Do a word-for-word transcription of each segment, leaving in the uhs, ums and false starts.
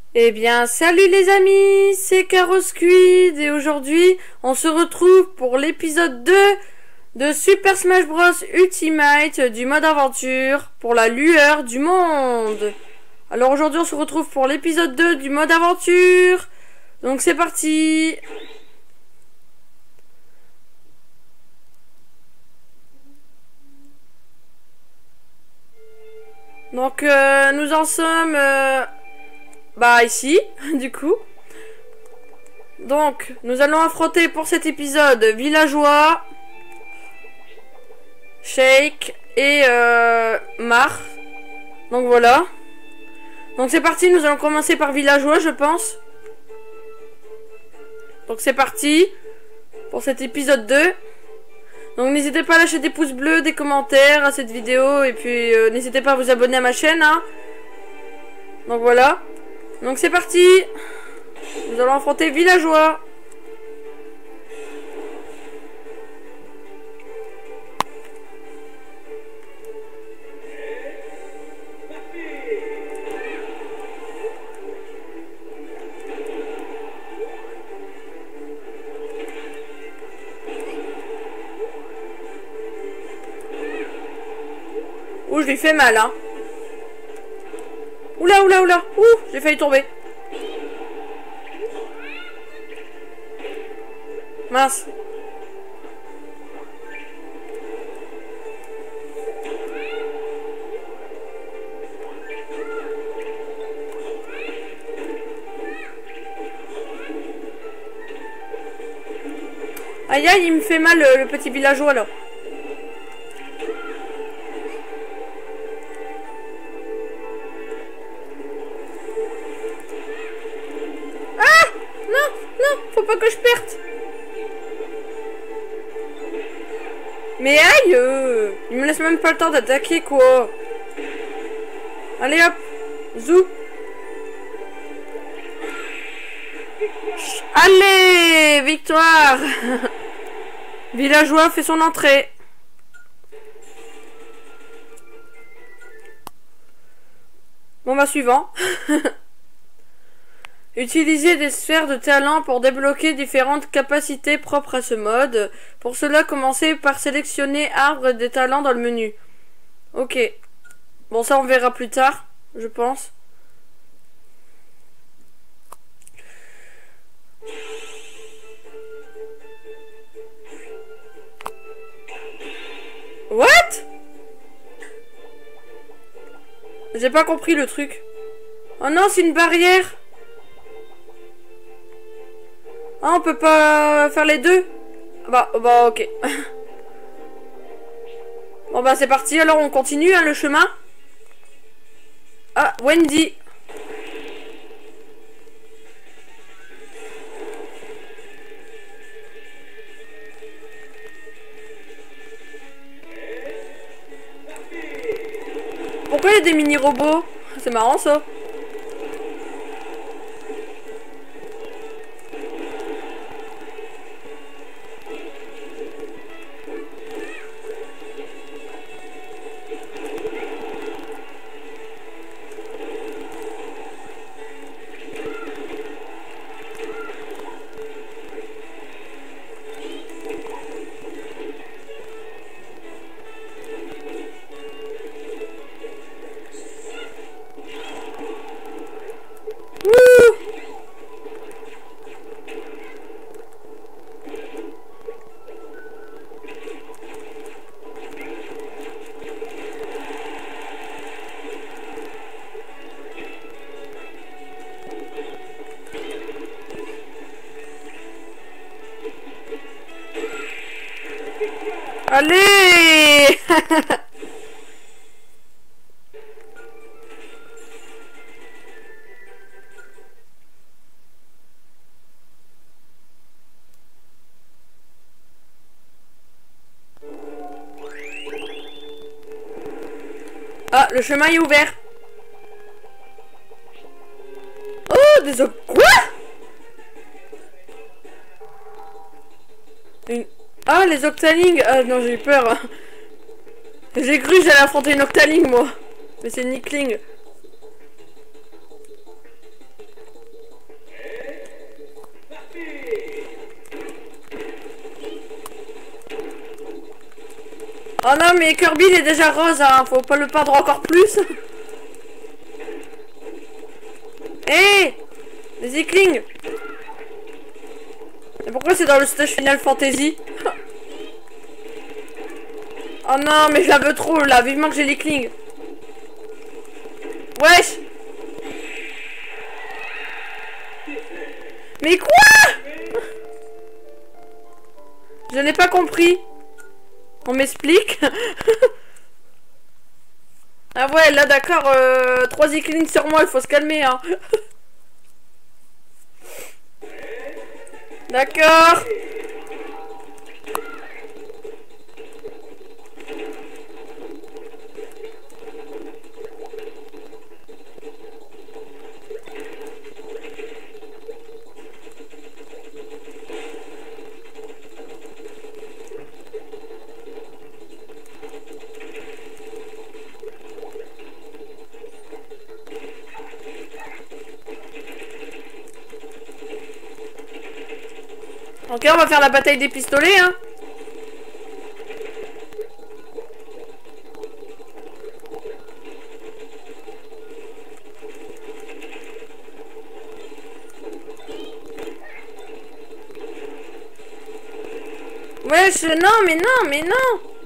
Eh bien, salut les amis, c'est Carosquid et aujourd'hui, on se retrouve pour l'épisode deux de Super Smash Bros Ultimate du mode aventure pour la lueur du monde. Alors aujourd'hui, on se retrouve pour l'épisode deux du mode aventure. Donc c'est parti. Donc euh, nous en sommes euh, bah ici, du coup. Donc nous allons affronter pour cet épisode Villageois, Shake et euh, Mar. Donc voilà. Donc c'est parti, nous allons commencer par Villageois, je pense. Donc c'est parti pour cet épisode deux. Donc n'hésitez pas à lâcher des pouces bleus, des commentaires à cette vidéo. Et puis euh, n'hésitez pas à vous abonner à ma chaîne hein. Donc voilà. Donc c'est parti. Nous allons affronter Villageois. Ouh, je lui fais mal, hein. Oula, oula, oula. Ouh, j'ai failli tomber. Mince. Aïe, aïe, il me fait mal le, le petit villageois, là. Faut pas que je perde. Mais aïe euh, il me laisse même pas le temps d'attaquer quoi. Allez hop. Zou. Allez, victoire. Villageois fait son entrée. Bon bah suivant. Utilisez des sphères de talent pour débloquer différentes capacités propres à ce mode. Pour cela, commencez par sélectionner arbre des talents dans le menu. Ok. Bon, ça on verra plus tard, je pense. What? J'ai pas compris le truc. Oh non, c'est une barrière. Ah, on peut pas faire les deux? Bah, bah, ok. Bon, bah, c'est parti. Alors, on continue, hein, le chemin. Ah, Wendy. Pourquoi il y a des mini-robots? C'est marrant, ça. Allez. Ah, le chemin est ouvert. Oh, des o... Quoi? Une... Ah, les Octalings. Ah non, j'ai eu peur. J'ai cru que j'allais affronter une Octaling, moi. Mais c'est une Nickling. Oh non, mais Kirby il est déjà rose, hein. Faut pas le perdre encore plus. Hé hey, les Iklings. Et pourquoi c'est dans le stage Final Fantasy? Oh non, mais je la veux trop là, vivement que j'ai l'Ikling. Wesh. Mais quoi? Je n'ai pas compris. On m'explique. Ah ouais, là d'accord, euh, trois Iklings sur moi, il faut se calmer, hein. D'accord. Ok, on va faire la bataille des pistolets, hein. Wesh, non, mais non, mais non.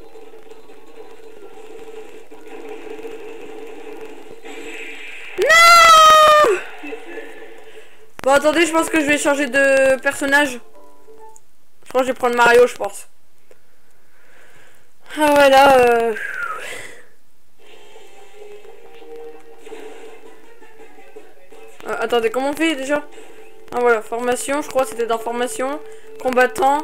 Non. Bon, attendez, je pense que je vais changer de personnage. Je crois que je vais prendre Mario, je pense. Ah ouais, là... Euh... Euh, attendez, comment on fait déjà? Ah voilà, formation, je crois que c'était dans formation. Combattant.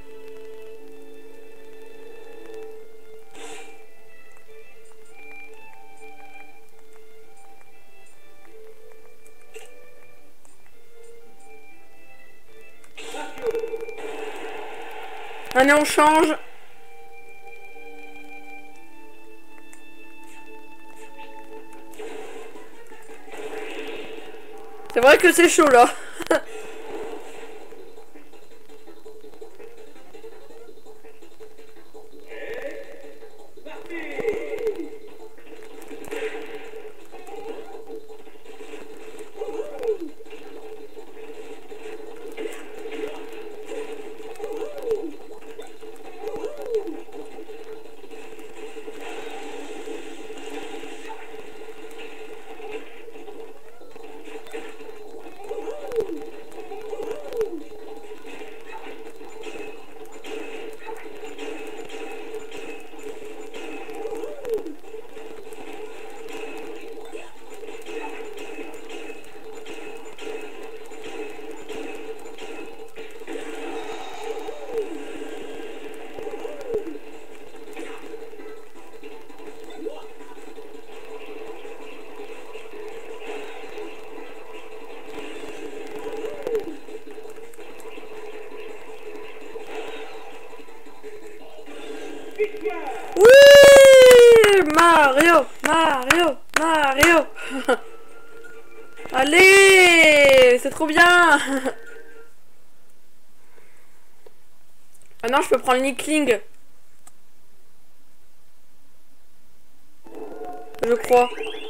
Allez, on change. C'est vrai que c'est chaud là. Oui, Mario, Mario, Mario. Allez, c'est trop bien. Ah non, je peux prendre l'Inkling. Je crois.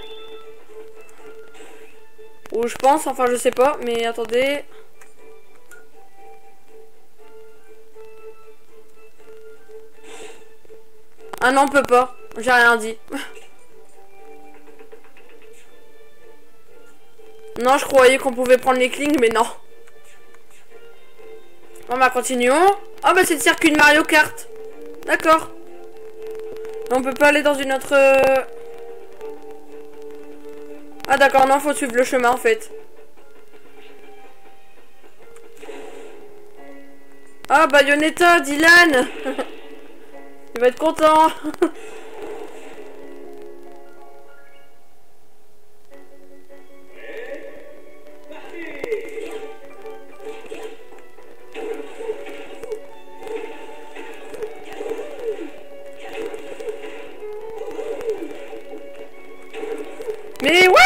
Ou je pense, enfin je sais pas, mais attendez. Ah non, on peut pas. J'ai rien dit. Non, je croyais qu'on pouvait prendre les Klings, mais non. Bon bah continuons. Ah bah c'est le circuit de Mario Kart. D'accord. On peut pas aller dans une autre... Ah d'accord, non, faut suivre le chemin en fait. Ah Bayonetta, Dylan. Il va être content. Mais what?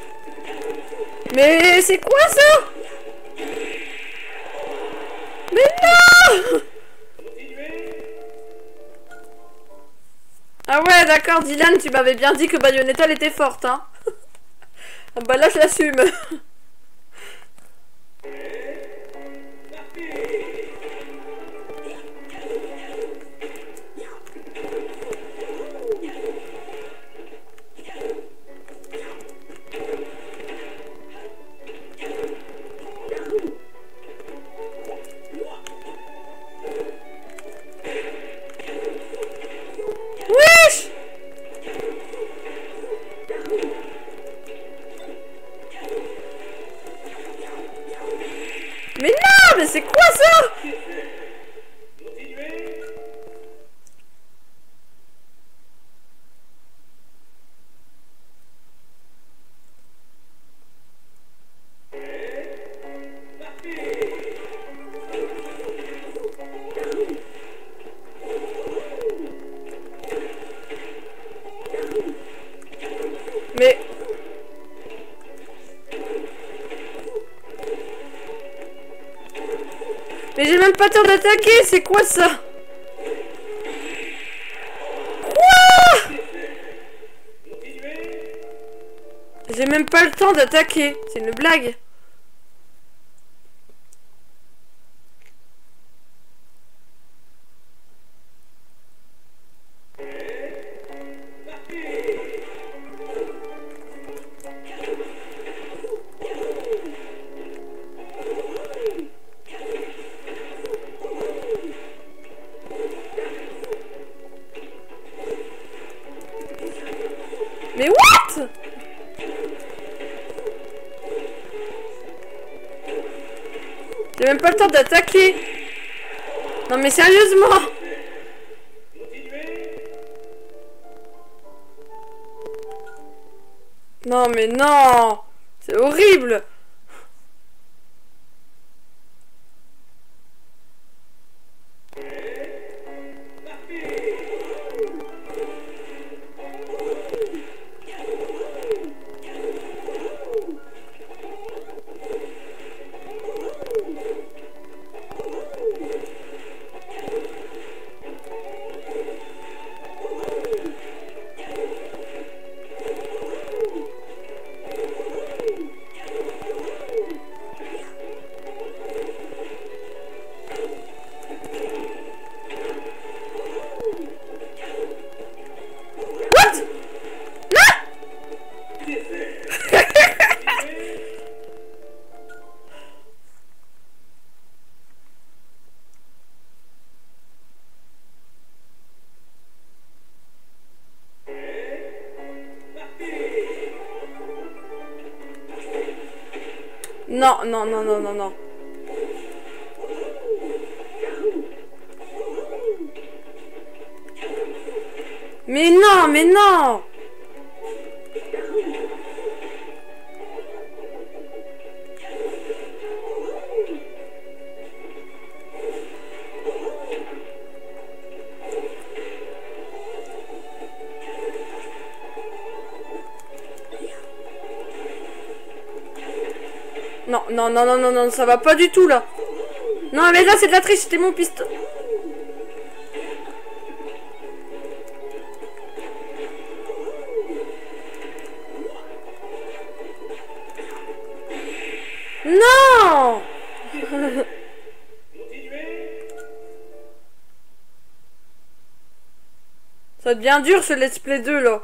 Mais c'est quoi ça? Mais Ah ouais, d'accord, Dylan, tu m'avais bien dit que Bayonetta elle était forte, hein. Ah bah là, je l'assume. Wesh! Mais non, mais c'est quoi ça? Mais... Mais j'ai même pas le temps d'attaquer, c'est quoi ça? Quoi? J'ai même pas le temps d'attaquer, c'est une blague. Mais what? J'ai même pas le temps d'attaquer. Non mais sérieusement. Non mais non. C'est horrible. Non, non, non, non, non, non. Mais non, mais non. Non, non, non, non, non, non, ça va pas du tout là. Non, mais là c'est de la triche, c'était mon pistolet. Non. Ça devient dur ce let's play deux là.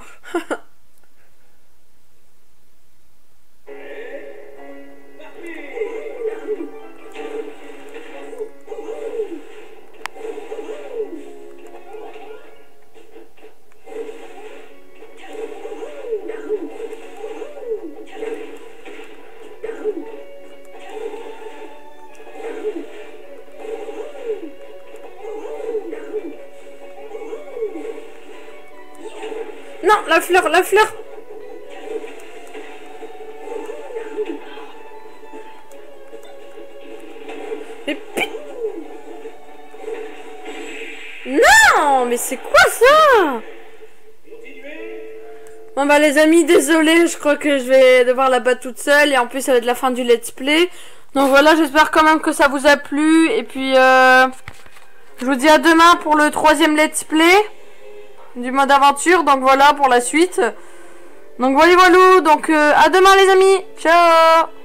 Non, la fleur, la fleur. Mais pi... Non, mais c'est quoi ça? Bon bah les amis, désolé, je crois que je vais devoir la battre toute seule et en plus ça va être la fin du let's play. Donc voilà, j'espère quand même que ça vous a plu. Et puis, euh, je vous dis à demain pour le troisième let's play du mode aventure. Donc voilà pour la suite. Donc voilà, voilà. Donc euh, à demain les amis. Ciao.